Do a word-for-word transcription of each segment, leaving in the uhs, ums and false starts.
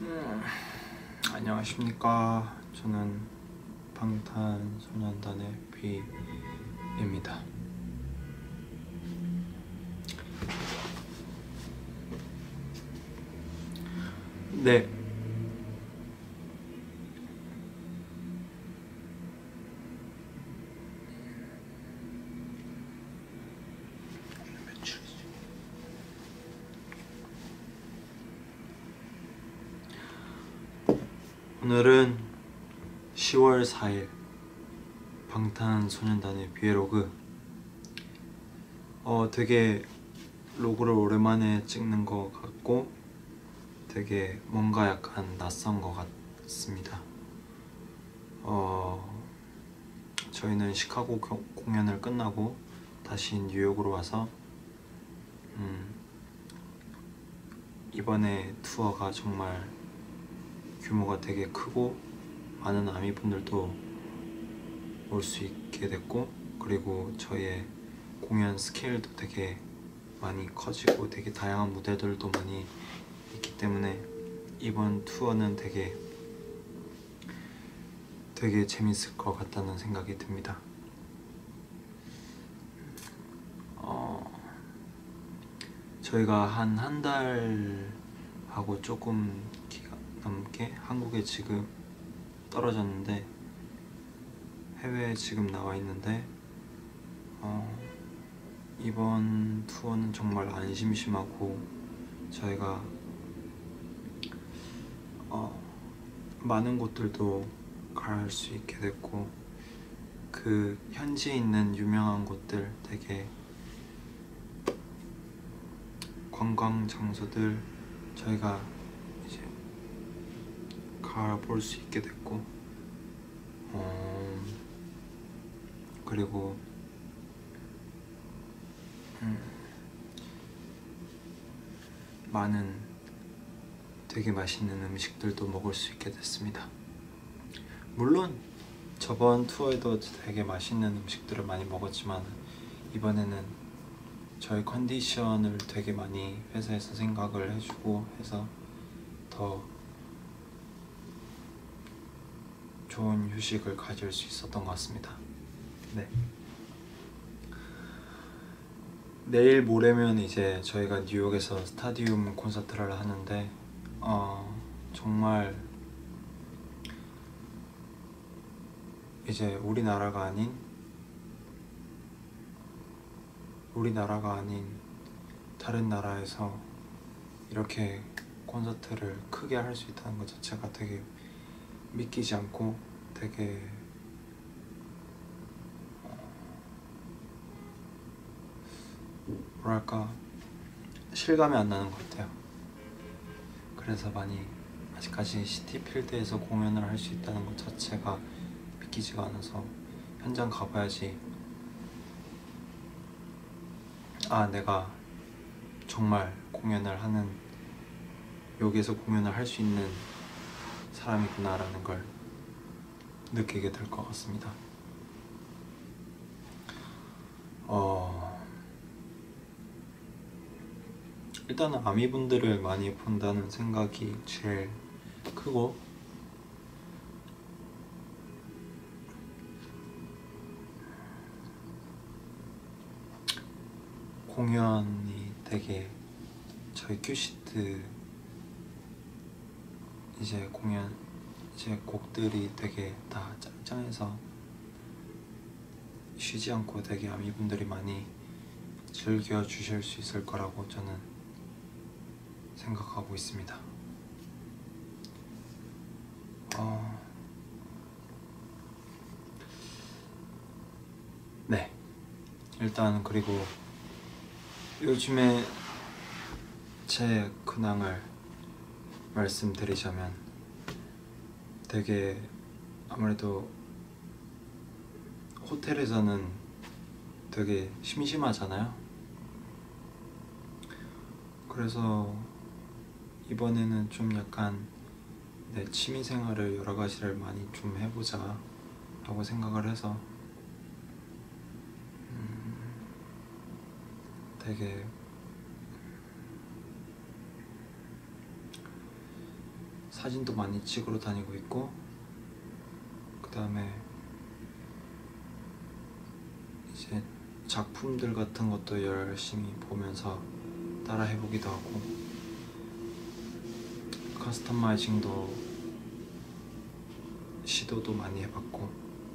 음, 안녕하십니까. 저는 방탄소년단의 비입니다. 네. 오늘은 시월 사일 방탄소년단의 브이로그. 어 되게 로고를 오랜만에 찍는 것 같고 되게 뭔가 약간 낯선 것 같습니다. 어 저희는 시카고 교, 공연을 끝나고 다시 뉴욕으로 와서 음, 이번에 투어가 정말 규모가 되게 크고 많은 아미분들도 올 수 있게 됐고, 그리고 저희의 공연 스케일도 되게 많이 커지고 되게 다양한 무대들도 많이 있기 때문에 이번 투어는 되게 되게 재밌을 것 같다는 생각이 듭니다. 어, 저희가 한 한 달하고 조금 기간 넘게 한국에 지금 떨어졌는데 해외에 지금 나와 있는데 어, 이번 투어는 정말 안 심심하고 저희가 어, 많은 곳들도 갈 수 있게 됐고, 그 현지에 있는 유명한 곳들, 되게 관광 장소들 저희가 이제 가볼 수 있게 됐고, 어, 그리고 음, 많은 되게 맛있는 음식들도 먹을 수 있게 됐습니다. 물론 저번 투어에도 되게 맛있는 음식들을 많이 먹었지만 이번에는 저희 컨디션을 되게 많이 회사에서 생각을 해주고 해서 더 좋은 휴식을 가질 수 있었던 것 같습니다. 네. 내일 모레면 이제 저희가 뉴욕에서 스타디움 콘서트를 하는데 어, 정말 이제 우리나라가 아닌 우리나라가 아닌 다른 나라에서 이렇게 콘서트를 크게 할 수 있다는 것 자체가 되게 믿기지 않고 되게 뭐랄까 실감이 안 나는 것 같아요. 그래서 많이 아직까지 시티필드에서 공연을 할 수 있다는 것 자체가 믿기지가 않아서 현장 가봐야지 아 내가 정말 공연을 하는, 여기에서 공연을 할 수 있는 사람이구나 라는 걸 느끼게 될 것 같습니다. 어... 일단은 아미분들을 많이 본다는 생각이 제일 크고, 공연이 되게 저희 큐시트 이제 공연 이제 곡들이 되게 다 짱짱해서 쉬지 않고 되게 아미분들이 많이 즐겨주실 수 있을 거라고 저는 생각하고 있습니다. 어... 네, 일단 그리고 요즘에 제 근황을 말씀드리자면 되게 아무래도 호텔에서는 되게 심심하잖아요. 그래서 이번에는 좀 약간 내 취미생활을 여러 가지를 많이 좀 해보자 라고 생각을 해서 음, 되게 사진도 많이 찍으러 다니고 있고, 그 다음에 이제 작품들 같은 것도 열심히 보면서 따라 해보기도 하고, 커스터마이징도 시도도 많이 해봤고,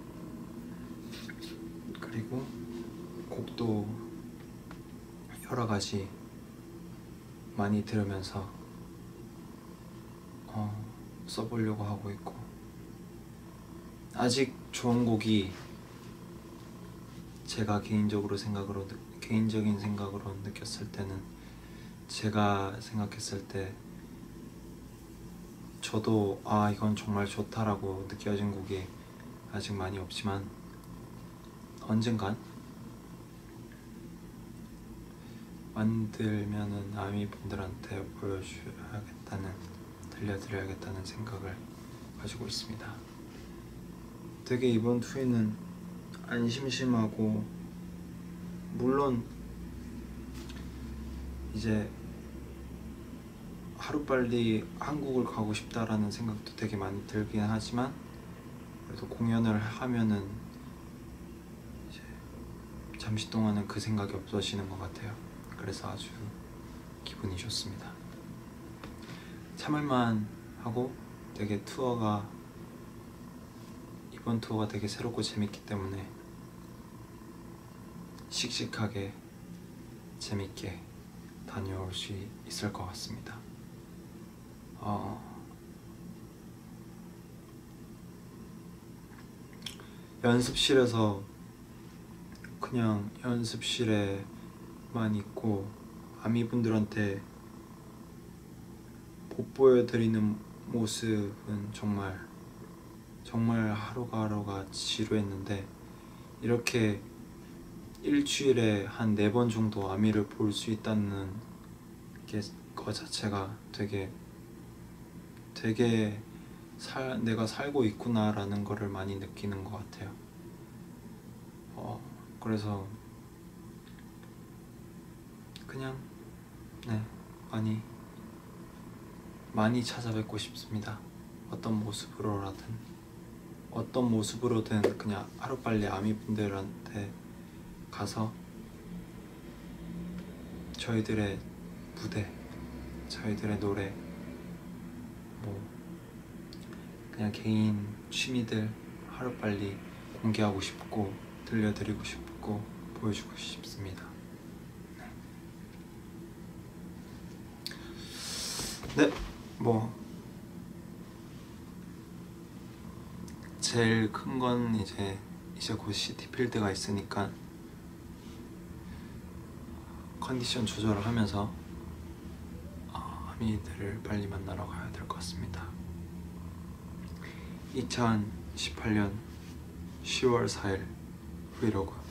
그리고 곡도 여러 가지 많이 들으면서 어, 써보려고 하고 있고, 아직 좋은 곡이 제가 개인적으로 생각으로 개인적인 생각으로 느꼈을 때는, 제가 생각했을 때 저도 아 이건 정말 좋다라고 느껴진 곡이 아직 많이 없지만, 언젠간 만들면은 아미분들한테 보여줘야겠다는, 들려드려야겠다는 생각을 가지고 있습니다. 되게 이번 투에는 안 심심하고, 물론 이제 하루빨리 한국을 가고 싶다라는 생각도 되게 많이 들긴 하지만, 그래도 공연을 하면은 이제 잠시 동안은 그 생각이 없어지는 것 같아요. 그래서 아주 기분이 좋습니다. 참을만 하고, 되게 투어가 이번 투어가 되게 새롭고 재밌기 때문에 씩씩하게 재밌게 다녀올 수 있을 것 같습니다. 어, 연습실에서 그냥 연습실에만 있고 아미분들한테 못 보여드리는 모습은 정말 정말 하루가 하루가 지루했는데, 이렇게 일주일에 한 네 번 정도 아미를 볼 수 있다는 게 거 자체가 되게 되게 살, 내가 살고 있구나라는 거를 많이 느끼는 것 같아요. 어, 그래서 그냥 네 많이 많이 찾아뵙고 싶습니다. 어떤 모습으로라든 어떤 모습으로든 그냥 하루빨리 아미분들한테 가서 저희들의 무대, 저희들의 노래, 뭐 그냥 개인 취미들 하루빨리 공개하고 싶고, 들려드리고 싶고, 보여주고 싶습니다. 네, 뭐 제일 큰 건 이제 이제 곧 시티필드가 있으니까 컨디션 조절을 하면서 어, 아미들을 빨리 만나러 가야 될 것 같습니다. 이천십팔 년 시월 사일 브이로그